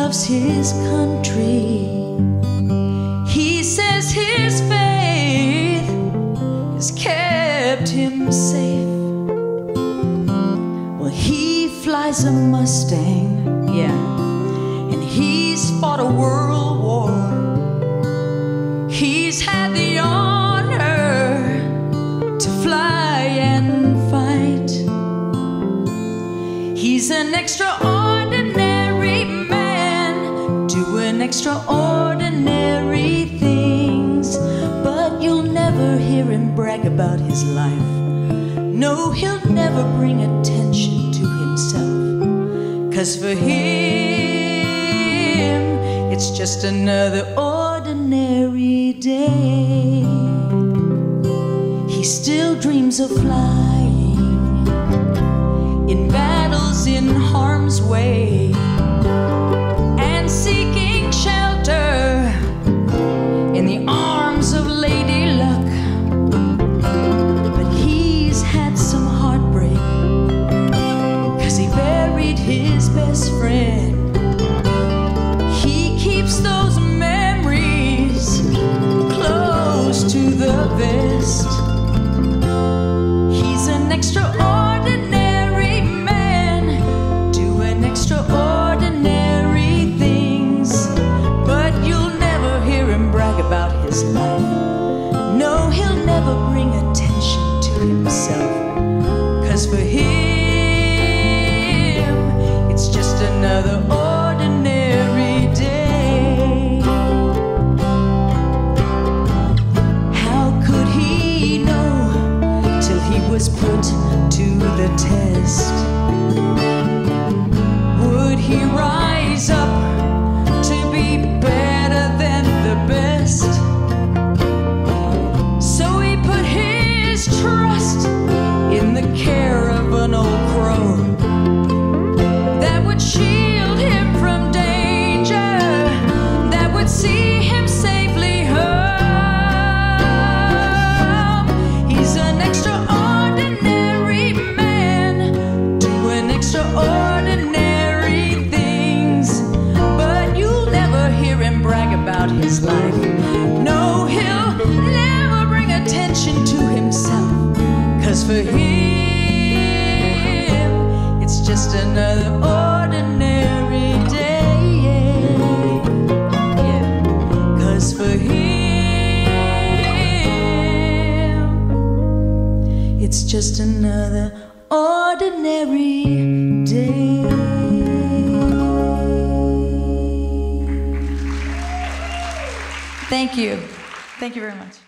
loves his country. He says his faith has kept him safe. Well, he flies a Mustang, yeah, and he's fought a world war. He's had the honor to fly and fight. He's an extraordinary man, doing extraordinary things. But you'll never hear him brag about his life. No, he'll never bring attention to himself. 'Cause for him, it's just another ordinary day. He still dreams of flying in battles in harm's way and seeking shelter in the arms of Lady Luck. But he's had some heartbreak, 'cause he buried his best friend. He keeps those memories close to the vest. He's an extraordinary man, doing extraordinary things. But you'll never hear him brag about his life. No, he'll never bring attention to himself. 'Cause for him, it's just another ordinary day. How could he know till he was put to the test? Would he rise up to be better than the best? So he put his trust in the care of an old crow that would shield him from danger, that would see him safely home. He's an extraordinary man, doing extraordinary things. But you'll never hear him brag about his life. No, he'll never bring attention to himself. 'Cause for him, it's just another ordinary day. Yeah. 'Cause for him, it's just another ordinary day. Thank you. Thank you very much.